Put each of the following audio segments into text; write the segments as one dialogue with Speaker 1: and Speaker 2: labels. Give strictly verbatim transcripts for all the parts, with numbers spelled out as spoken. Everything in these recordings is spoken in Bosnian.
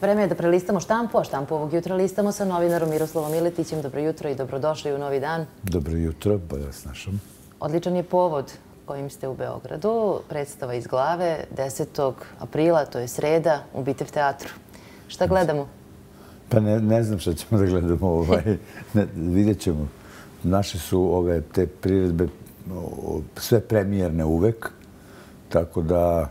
Speaker 1: Vreme je da prelistamo štampu, a štampu ovog jutra listamo sa novinarom Miroslavom Miletićem. Dobro jutro i dobrodošli u novi dan.
Speaker 2: Dobro jutro, bolje vas našam.
Speaker 1: Odličan je povod kojim ste u Beogradu. Predstava iz glave desetog aprila, to je sreda, u Bitev teatru. Šta gledamo?
Speaker 2: Pa ne znam šta ćemo da gledamo. Vidjet ćemo. Naše su ove te priredbe sve premijerne uvek, tako da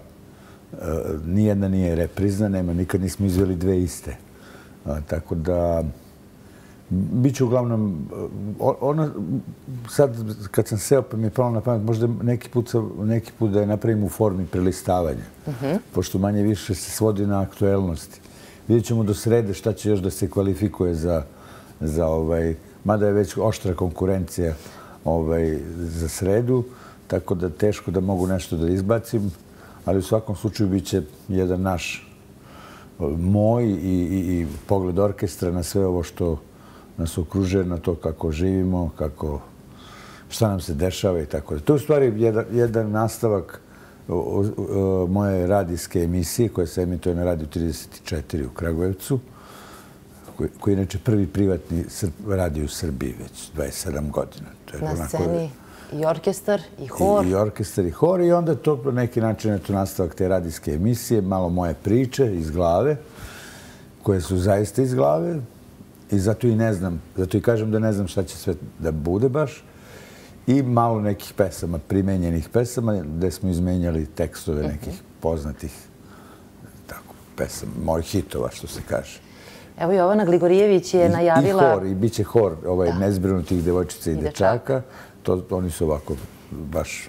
Speaker 2: nijedna nije reprizna, nema, nikad nismo izveli dve iste. Tako da, bit će uglavnom, ona, sad kad sam seo pa mi je palo na pamet, možda neki put, neki put da je napravim u formi prelistavanja, pošto manje više se svodi na aktuelnosti. Vidjet ćemo do srede šta će još da se kvalifikuje za, za ovaj, mada je već oštra konkurencija ovaj, za sredu, tako da teško da mogu nešto da izbacim, ali u svakom slučaju bit će jedan naš, moj i, i, i pogled orkestra na sve ovo što nas okružuje, na to kako živimo, kako, šta nam se dešava i tako da. To je u stvari jedan, jedan nastavak o, o, moje radijske emisije koja se emituje na Radiju trideset četiri u Kragujevcu, koji, koji je inače prvi privatni radio u Srbiji već dvadeset sedam godina. To je
Speaker 1: na sceni i orkestar i hor.
Speaker 2: I, i orkestar i hor i onda to na neki način je to nastavak te radijske emisije, malo moje priče iz glave, koje su zaista iz glave i zato i ne znam, zato i kažem da ne znam šta će sve da bude baš i malo nekih pesama, primenjenih pesama gde smo izmenjali tekstove nekih poznatih tako, pesama, mojih hitova što se kaže.
Speaker 1: Evo Jovana Gligorijević je najavila...
Speaker 2: I hor, i bit će hor ovaj, nezbrinutih devojčica i dečaka. To, oni su ovako baš...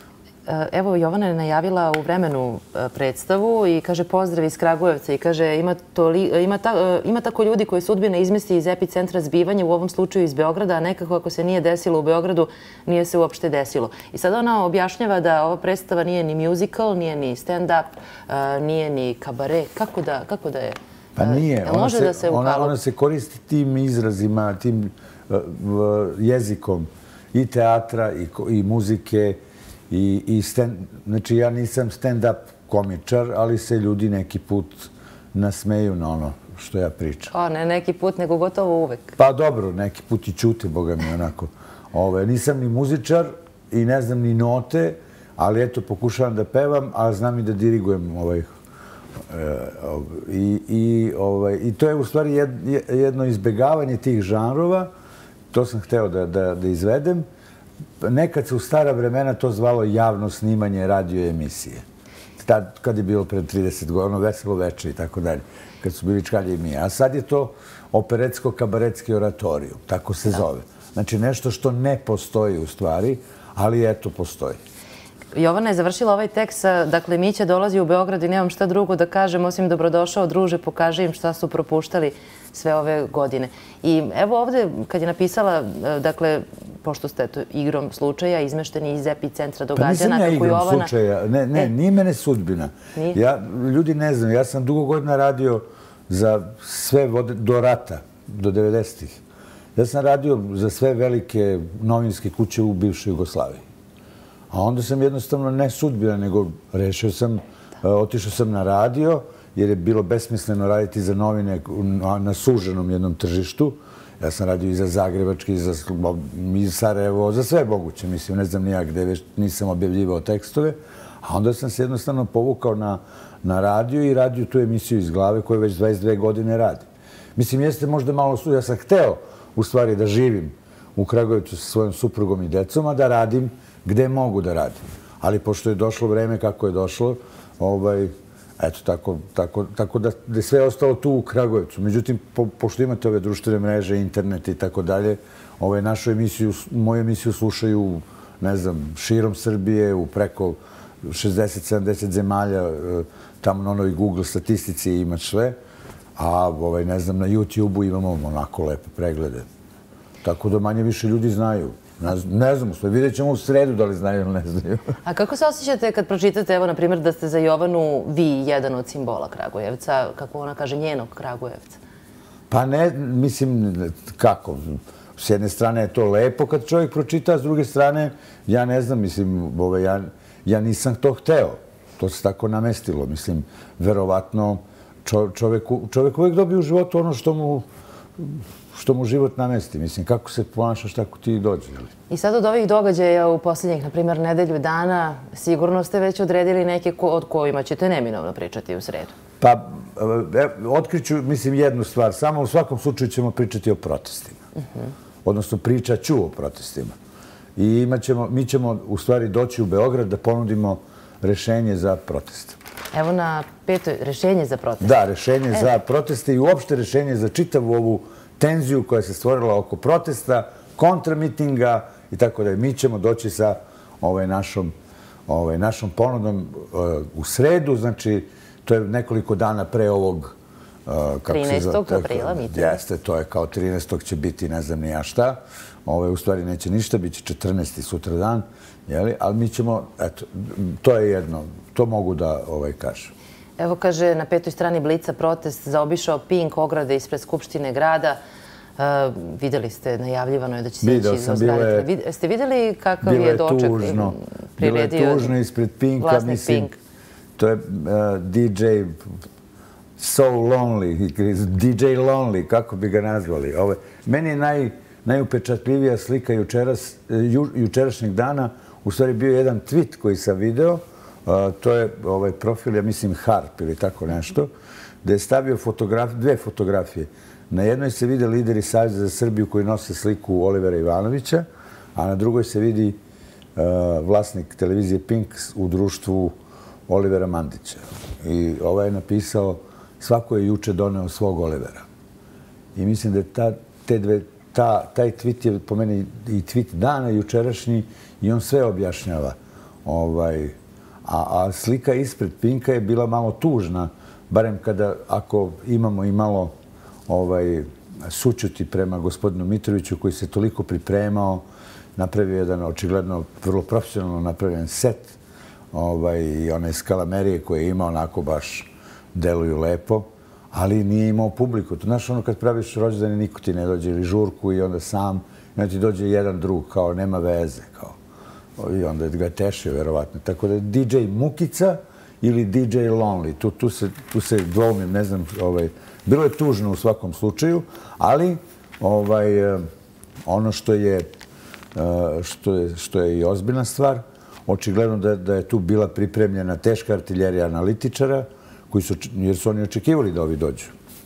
Speaker 1: Evo, Jovana je najavila u Vremenu predstavu i kaže pozdrav iz Kragujevca i kaže ima, toli, ima, ta, ima tako ljudi koji sudbina izmesti iz epicentra zbivanja, u ovom slučaju iz Beograda, a nekako ako se nije desilo u Beogradu, nije se uopšte desilo. I sada ona objašnjava da ova predstava nije ni musical, nije ni stand-up, nije ni kabare. Kako da, kako da je?
Speaker 2: Pa nije. Ona
Speaker 1: može
Speaker 2: se,
Speaker 1: da se
Speaker 2: ona, ona se koristi tim izrazima, tim uh, jezikom i teatra i, i muzike i, i stand, znači ja nisam stand-up komičar, ali se ljudi neki put nasmeju na ono što ja pričam.
Speaker 1: O, ne neki put, nego gotovo uvek.
Speaker 2: Pa dobro, neki put i čute, boga mi, onako. Ove, nisam ni muzičar i ne znam ni note, ali eto, pokušavam da pevam, a znam i da dirigujem ovaj, I, i, ovaj, i to je u stvari jed, jedno izbegavanje tih žanrova. To sam hteo da, da, da izvedem. Nekad se u stara vremena to zvalo javno snimanje radio emisije. Tad, kad je bilo pred trideset godina, ono Veselo veče i tako dalje, kad su bili Čkalje i Mija. A sad je to operetsko-kabaretski oratorijum, tako se zove. Znači nešto što ne postoji u stvari, ali eto postoji.
Speaker 1: Jovana je završila ovaj tekst, dakle Mića dolazi u Beograd i nemam šta drugo da kažem, osim dobrodošao druže, pokaže im šta su propuštali sve ove godine. I evo ovde, kad je napisala, dakle, pošto ste to igrom slučaja izmešteni iz epicentra događanja...
Speaker 2: Pa nisam ja igrom slučaja, ne, ne, nije mene sudbina. Ja, ljudi ne znam, ja sam dugo godina radio za sve vode, do rata, do devedesetih. Ja sam radio za sve velike novinske kuće u bivšoj Jugoslaviji. A onda sam jednostavno ne sudbina, nego rešio sam, otišao sam na radio, jer je bilo besmisleno raditi za novine na suženom jednom tržištu. Ja sam radio i za Zagrebački, i za Sarajevo, za sve moguće, mislim, ne znam nijak gde već nisam objavljivao tekstove. A onda sam se jednostavno povukao na, na radio i radio tu emisiju iz glave koju već dvadeset dve godine radi. Mislim, jeste možda malo su, ja sam hteo u stvari da živim u Kragujevcu sa svojom suprugom i decom, a da radim gde mogu da radim. Ali pošto je došlo vreme kako je došlo, ovaj, eto, tako, tako, tako da, da je sve ostalo tu u Kragujevcu. Međutim, po, pošto imate ove društvene mreže, internet i tako dalje, ovaj, našu emisiju, moju emisiju slušaju, ne znam, širom Srbije, u preko šezdeset sedamdeset zemalja, tamo na onoj Google statistici ima sve, a ovaj, ne znam, na YouTube-u imamo onako lepe preglede. Tako da manje više ljudi znaju. Ne znam, vidjet ćemo u sredu da li znaju ili ne znaju.
Speaker 1: A kako se osjećate kad pročitate, evo, na primjer, da ste za Jovanu vi jedan od simbola Kragujevca, kako ona kaže, njenog Kragujevca?
Speaker 2: Pa ne, mislim, kako? S jedne strane je to lepo kad čovjek pročita, a s druge strane, ja ne znam, mislim, ja, ja nisam to hteo. To se tako namestilo. Mislim, verovatno čovjek uvijek dobije u životu ono što mu što mu život namesti. Mislim, kako se ponašaš, tako ti dođe.
Speaker 1: I sad od ovih događaja u posljednjih, na primjer, nedelju dana, sigurno ste već odredili neke od kojima ćete neminovno pričati u sredu.
Speaker 2: Pa, otkriću, mislim, jednu stvar. Samo u svakom slučaju ćemo pričati o protestima. Odnosno, pričat ću o protestima. I mi ćemo, u stvari, doći u Beograd da ponudimo rešenje za proteste.
Speaker 1: Evo na petoj, rešenje za proteste.
Speaker 2: Da, rešenje za proteste i uopšte rešenje za čitavu ovu tenziju koja se stvorila oko protesta, kontramitinga i tako da. Mi ćemo doći sa našom ponudom u sredu, znači to je nekoliko dana pre ovog...
Speaker 1: trinaestog aprila mitinga.
Speaker 2: Jeste, to je kao trinaestog će biti ne znam ni ja šta. U stvari neće ništa, bit će četrnaesti sutra dan. Ali mi ćemo, eto, to je jedno, to mogu da kažem.
Speaker 1: Evo kaže, na petoj strani Blica protest zaobišao Pink ograde ispred Skupštine grada. Videli ste, najavljivano je da će se ići iz ozgraditelja. Ste videli kakav je doček
Speaker 2: priredio bilo je tužno ispred Pinka, mislim, to je D J So Lonely, D J Lonely, kako bi ga nazvali. Meni je najupečatljivija slika jučerašnjeg dana, u stvari bio jedan tweet koji sam video, to je ovaj profil, ja mislim Harp ili tako nešto, gde je stavio dve fotografije. Na jednoj se vide lideri Saveza za Srbiju koji nose sliku Olivera Ivanovića, a na drugoj se vidi vlasnik televizije Pink u društvu Olivera Mandića. I ovaj je napisao, svako je juče doneo svog Olivera. I mislim da je te dve taj tweet je po meni i tweet dana jučerašnji i on sve objašnjava. A slika ispred Pinka je bila malo tužna, barem kada, ako imamo i malo sućuti prema gospodinu Mitroviću koji se toliko pripremao, napravio jedan očigledno vrlo profesionalno napravljen set i one skalamerije koje je imao onako baš deluju lepo, ali nije imao publiku. Znaš, ono kad praviš rođendane, niko ti ne dođe ili žurku i onda sam, i onda ti dođe jedan drug, kao nema veze, kao. I onda ga je tešio, verovatno. Tako da je D J Mukica ili D J Lonely. Tu se dvoumim, ne znam, bilo je tužno u svakom slučaju, ali ono što je i ozbiljna stvar, očigledno da je tu bila pripremljena teška artiljerija analitičara, jer su oni očekivali da ovi dođu.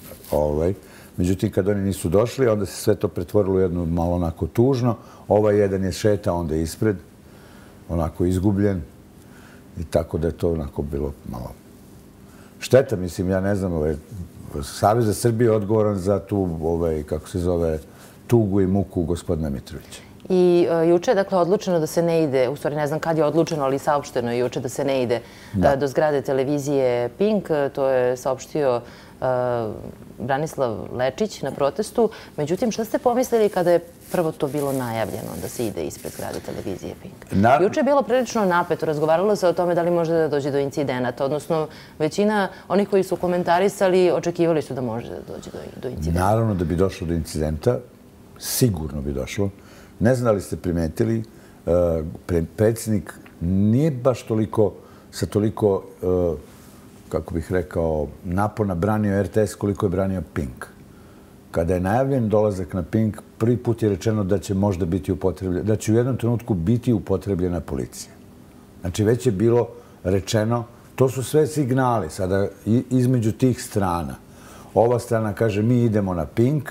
Speaker 2: Međutim, kad oni nisu došli, onda se sve to pretvorilo u jednu malo onako tužno. Ovaj jedan je šetao onda ispred, onako izgubljen i tako da je to onako bilo malo šteta. Mislim, ja ne znam, Savez za Srbiju je odgovoran za tu, kako se zove, tugu i muku gospodina Mitrovića.
Speaker 1: I juče je dakle odlučeno da se ne ide, u stvari ne znam kad je odlučeno, ali saopšteno je juče da se ne ide do zgrade televizije Pink. To je saopštio Branislav Lečić na protestu. Međutim, šta ste pomislili kada je prvo to bilo najavljeno da se ide ispred zgrade televizije Pink? Juče je bilo prilično napeto. Razgovaralo se o tome da li može da dođe do incidenata. Odnosno, većina onih koji su komentarisali očekivali su da može da dođe do incidenta.
Speaker 2: Naravno da bi došlo do incidenta. Sigurno bi došlo. Ne znam da li ste primetili, predsjednik nije baš toliko, sa toliko, kako bih rekao, napona branio R T S koliko je branio Pink. Kada je najavljen dolazak na Pink, prvi put je rečeno da će možda biti upotrebljena, da će u jednom trenutku biti upotrebljena policija. Znači, već je bilo rečeno, to su sve signali sada između tih strana. Ova strana kaže, mi idemo na Pink,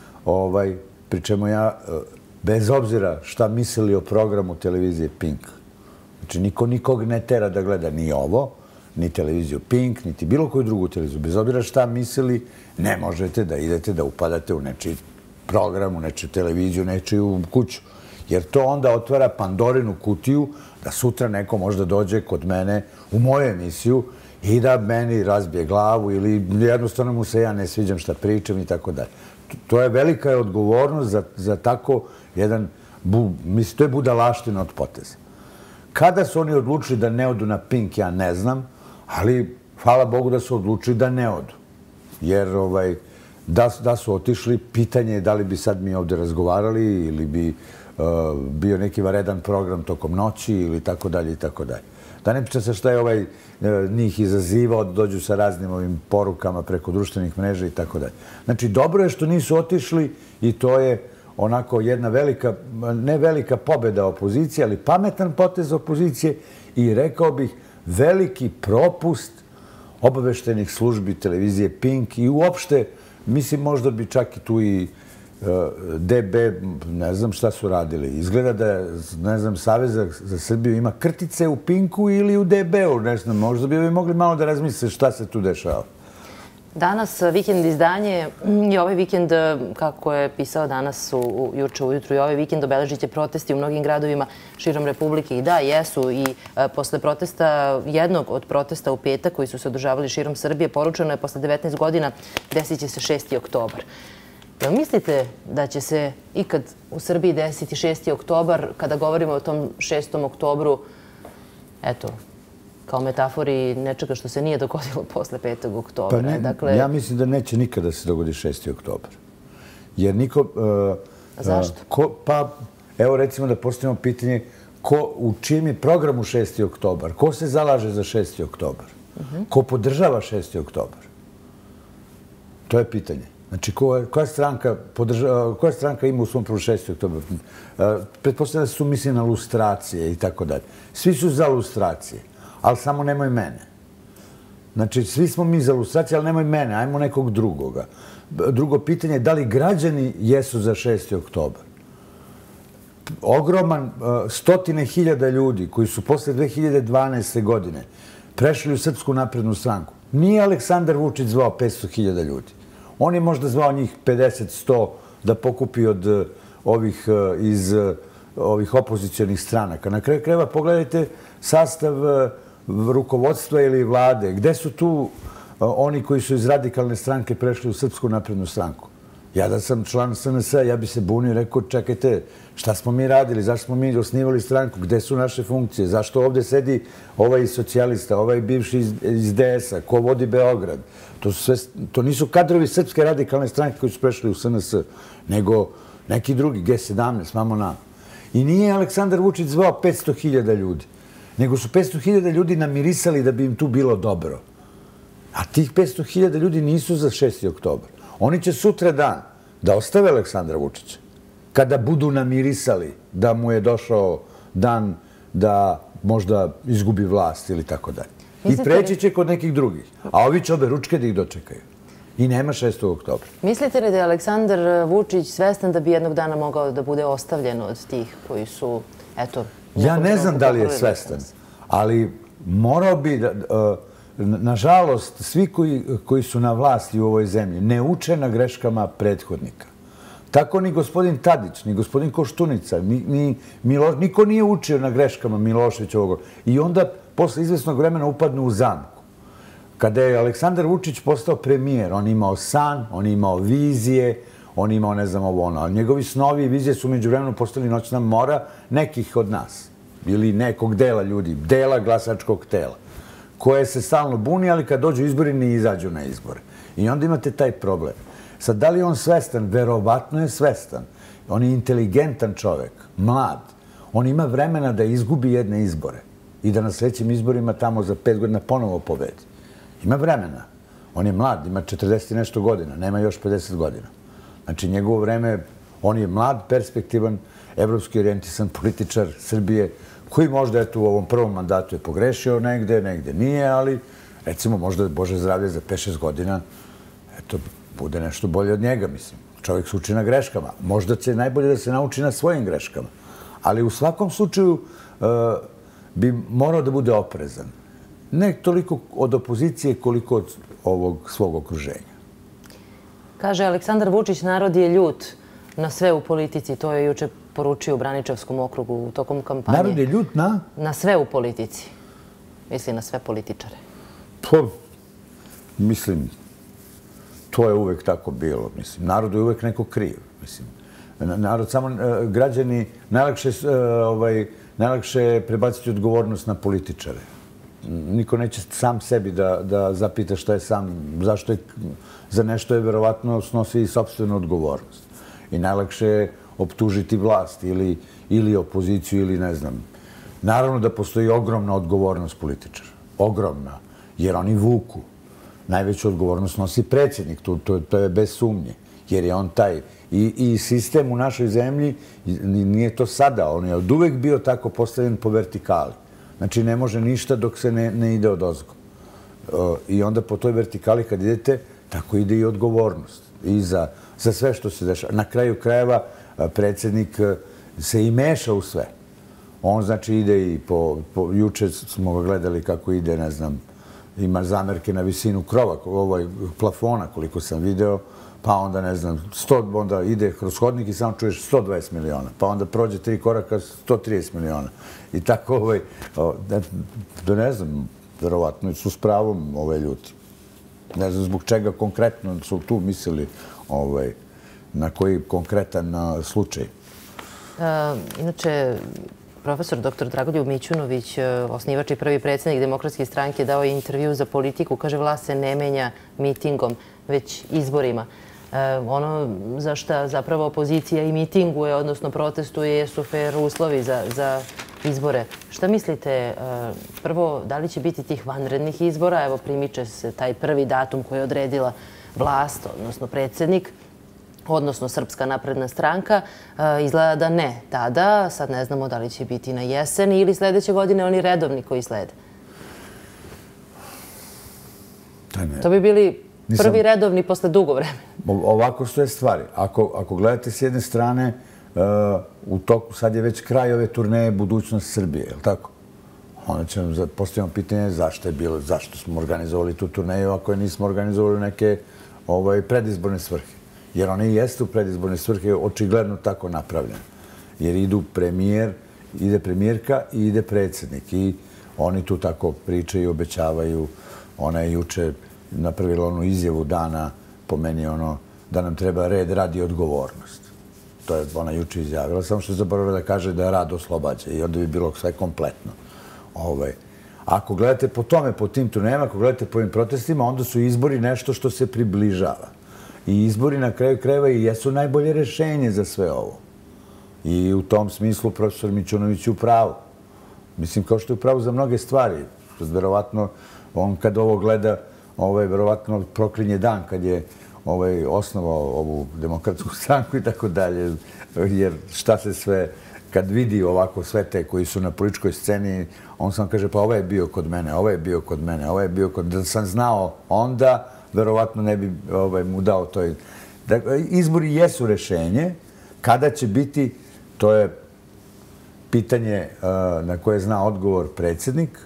Speaker 2: pri čemu ja... bez obzira šta mislili o programu televizije Pink. Znači, niko nikog ne tera da gleda ni ovo, ni televiziju Pink, niti bilo koju drugu televiziju. Bez obzira šta mislili, ne možete da idete da upadate u nečiji program, u nečiju televiziju, nečiju kuću. Jer to onda otvara Pandorinu kutiju da sutra neko možda dođe kod mene u moju emisiju i da meni razbije glavu ili jednostavno mu se ja ne sviđam šta pričam i tako dalje. To je velika odgovornost za tako jedan, mislim, to je budalaština od poteza. Kada su oni odlučili da ne odu na Pink, ja ne znam, ali hvala Bogu da su odlučili da ne odu. Jer da su otišli, pitanje je da li bi sad mi ovde razgovarali ili bi bio neki varedan program tokom noći ili tako dalje i tako dalje. Da ne pričam se šta je ovaj njih izazivao, da dođu sa raznim ovim porukama preko društvenih mreža i tako dalje. Znači, dobro je što nisu otišli i to je onako jedna velika, ne velika pobjeda opozicije, ali pametan potez opozicije i rekao bih veliki propust obaveštenih službi televizije Pink i uopšte, mislim, možda bi čak i tu i D B, ne znam šta su radili. Izgleda da, ne znam, Savez za Srbiju ima krtice u Pinku ili u D B-u, ne znam, možda bi mogli malo da razmisle šta se tu dešava.
Speaker 1: Danas vikend izdanje i ovaj vikend, kako je pisao danas juče ujutru, i ovaj vikend obeležit će protesti u mnogim gradovima širom Republike. I da, jesu. I posle protesta, jednog od protesta u petak koji su se održavali širom Srbije, poručeno je posle devetnaest godina desit će se šesti oktobar. Jel mislite da će se ikad u Srbiji desiti šesti oktobar, kada govorimo o tom šestom oktobru, eto, kao metafori nečega što se nije dogodilo posle petog oktobra?
Speaker 2: Pa ja mislim da neće nikada se dogodi šesti oktobar. Jer niko...
Speaker 1: Zašto?
Speaker 2: Pa, evo recimo da postavimo pitanje u čijem je programu šesti oktobar? Ko se zalaže za šesti oktobar? Ko podržava šesti oktobar? To je pitanje. Znači, koja stranka ima u svom prvu šesti oktobar? Pretpostavljam da su misli na lustracije i tako dalje. Svi su za lustracije, ali samo nemoj mene. Znači, svi smo mi za lustracije, ali nemoj mene, ajmo nekog drugoga. Drugo pitanje je da li građani jesu za šesti oktobar? Ogroman, stotine hiljada ljudi koji su posle dve hiljade dvanaeste. godine prešli u Srpsku naprednu stranku. Nije Aleksandar Vučić zvao petsto hiljada ljudi. On je možda zvao njih pedeset do sto da pokupi od ovih iz ovih opozicijonih stranaka. Na kraju krajeva pogledajte sastav rukovodstva ili vlade. Gde su tu oni koji su iz radikalne stranke prešli u Srpsku naprednu stranku? Ja da sam član S N S-a, ja bi se bunio i rekao, čekajte, šta smo mi radili, zašto smo mi osnivali stranku, gde su naše funkcije, zašto ovde sedi ovaj socijalista, ovaj bivši iz D S-a, ko vodi Beograd? To nisu kadrovi Srpske radikalne stranke koji su prešli u S N S, nego neki drugi, G sedamnaest, mamo na. I nije Aleksandar Vučić zvao petsto hiljada ljudi, nego su petsto hiljada ljudi namirisali da bi im tu bilo dobro. A tih petsto hiljada ljudi nisu za šesti oktobar. Oni će sutra dan da ostave Aleksandra Vučića kada budu namirisali da mu je došao dan da možda izgubi vlast ili tako dalje. I preći će kod nekih drugih. A ovi će obe ručke da ih dočekaju. I nema šestog oktobra.
Speaker 1: Mislite li da je Aleksandar Vučić svestan da bi jednog dana mogao da bude ostavljen od tih koji su, eto...
Speaker 2: Ja ne znam da li je svestan, ali morao bi da... Nažalost, svi koji su na vlasti u ovoj zemlji ne uče na greškama prethodnika. Tako ni gospodin Tadić, ni gospodin Koštunica, niko nije učio na greškama Miloševića. I onda, posle izvesnog vremena, upadnu u zamku. Kada je Aleksandar Vučić postao premijer, on imao san, on imao vizije, on imao ne znam ovo ono. Njegovi snovi i vizije su među vremenu postali noćna mora nekih od nas. Ili nekog dela ljudi, dela glasačkog tela, koje se stalno buni, ali kad dođu izbori ne izađu na izbore. I onda imate taj problem. Sad, da li je on svestan? Verovatno je svestan. On je inteligentan čovek, mlad. On ima vremena da izgubi jedne izbore i da na sledećim izborima tamo za pet godina ponovo pobedi. Ima vremena. On je mlad, ima četrdeset i nešto godina, nema još pedeset godina. Znači, njegovo vreme, on je mlad, perspektivan, evropski orijentisan političar Srbije, koji možda eto u ovom prvom mandatu je pogrešio negde, negde nije, ali recimo možda Bože zdravlje za pet šest godina eto bude nešto bolje od njega, mislim. Čovjek se uči na greškama. Možda će najbolje da se nauči na svojim greškama. Ali u svakom slučaju bi morao da bude oprezan. Ne toliko od opozicije koliko od ovog svog okruženja.
Speaker 1: Kaže Aleksandar Vučić, narod je ljut na sve u politici. To je juče poručio u Braničevskom okrugu tokom kampanje.
Speaker 2: Narod je ljut na?
Speaker 1: Na sve u politici. Misli na sve političare.
Speaker 2: Pa, mislim, to je uvek tako bilo. Mislim, narodu je uvek neko kriv. Mislim, narod, samo građani, najlakše je prebaciti odgovornost na političare. Niko neće sam sebi da zapita šta je sam, zašto je, za nešto je verovatno snosi i sopstvenu odgovornost. I najlakše je optužiti vlast ili opoziciju ili ne znam, Naravno da postoji ogromna odgovornost političara. Ogromna. Jer oni vuku. Najveću odgovornost nosi predsjednik. To, to, to je bez sumnje. Jer je on taj. I, i sistem u našoj zemlji nije to sada. On je od uvek bio tako postavljen po vertikali. Znači ne može ništa dok se ne, ne ide od ozgo. I onda po toj vertikali kad idete, tako ide i odgovornost. I za, za sve što se dešava. Na kraju krajeva predsjednik se i meša u sve. On znači ide i po, po juče smo ga gledali kako ide, ne znam, ima zamerke na visinu krova, ovaj plafona koliko sam video, pa onda ne znam, sto, onda ide kroz hodnik i samo čuješ sto dvadeset miliona, pa onda prođe tri koraka sto trideset miliona. I tako ovaj, da ne znam, verovatno su s pravom ove ljudi. Ne znam zbog čega konkretno su tu mislili ovaj, na koji konkretan slučaj.
Speaker 1: Inače, profesor doktor Dragoljub Mićunović, osnivač i prvi predsjednik Demokratske stranke, dao je intervju za Politiku. Kaže, vlast se ne menja mitingom, već izborima. Ono za što zapravo opozicija i mitinguje, odnosno protestuje, su fair uslovi za, za izbore. Šta mislite, prvo, da li će biti tih vanrednih izbora? Evo, primiče se taj prvi datum koji je odredila vlast, odnosno predsjednik, odnosno Srpska napredna stranka. Izgleda da ne tada. Sad ne znamo da li će biti na jesen ili sljedeće godine oni redovni koji slede. To bi bili prvi redovni posle dugo vremena.
Speaker 2: Ovako stoje stvari. Ako, ako gledate s jedne strane, u toku, sad je već kraj ove turneje Budućnost Srbije, je li tako? Onda ćemo postaviti pitanje zašto je bilo, zašto smo organizovali tu turneju ako je nismo organizovali neke ovaj, predizborne svrhe. Jer one i jeste u predizborne svrhe očigledno tako napravljene. Jer idu premijer, ide premijerka i ide predsjednik. I oni tu tako pričaju i obećavaju. Ona je juče napravila onu izjavu dana, po meni ono, da nam treba red, rad i odgovornost. To je ona juče izjavila, samo što je zaboravila da kaže da rad oslobađa i onda bi bilo sve kompletno. Ovaj. Ako gledate po tome, po tim turnejama, ako gledate po ovim protestima, onda su izbori nešto što se približava. I izbori na kraju krajeva i jesu najbolje rešenje za sve ovo. I u tom smislu profesor Mićunović je u pravu. Mislim, kao što je u pravu za mnoge stvari. Verovatno, on kad ovo gleda, ovaj, verovatno proklinje dan kad je ovaj, osnovao ovu demokratsku stranku i tako dalje. Jer šta se sve, kad vidi ovako sve te koji su na političkoj sceni, on sam kaže, pa ovaj je bio kod mene, ovaj je bio kod mene, ovaj je bio kod... Da sam znao onda, verovatno ne bi ovaj, mu dao to. Dakle, izbori jesu rešenje. Kada će biti, to je pitanje uh, na koje zna odgovor predsjednik,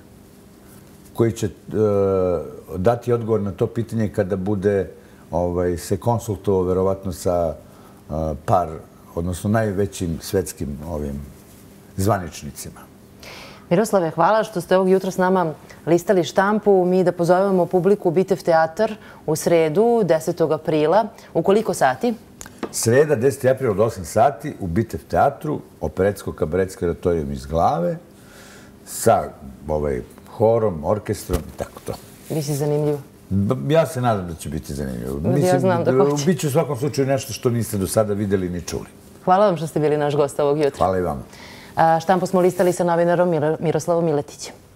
Speaker 2: koji će uh, dati odgovor na to pitanje kada bude ovaj, se konsultovao verovatno sa uh, par, odnosno najvećim svetskim ovim zvaničnicima.
Speaker 1: Miroslave, hvala što ste ovog jutra s nama listali štampu. Mi da pozovemo publiku u Bitev teatar u sredu, desetog aprila. U koliko sati?
Speaker 2: Sreda, deseti april od osam sati u Bitev teatru, operetsko-kabaretski oratorijum iz Glave, sa ovaj, horom, orkestrom i tako to.
Speaker 1: Biće zanimljivo?
Speaker 2: Ja se nadam da će biti zanimljivo.
Speaker 1: Mislim, ja znam da hoće.
Speaker 2: Biće u svakom slučaju nešto što niste do sada videli ni čuli.
Speaker 1: Hvala vam što ste bili naš gost ovog jutra.
Speaker 2: Hvala i vama.
Speaker 1: Štampu smo listali sa novinarom Miroslavom Miletićem.